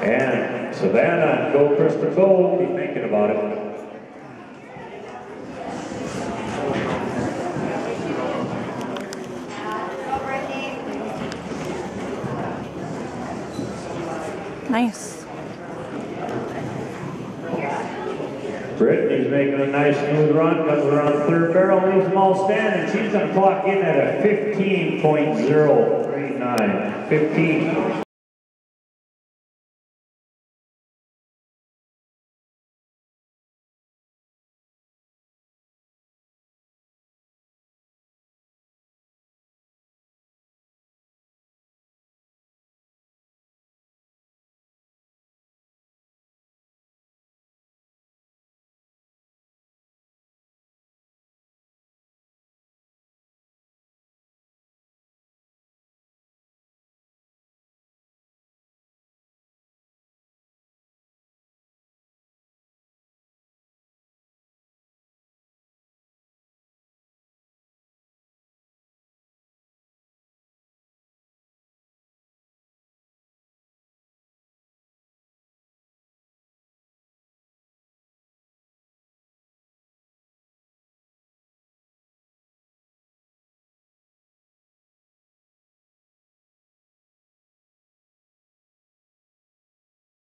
And Savannah, go Krista, go. Be thinking about it. Nice. Brittany's making a nice smooth run, comes around third barrel, leaves them all standing. She's going to clock in at a 15.039. 15.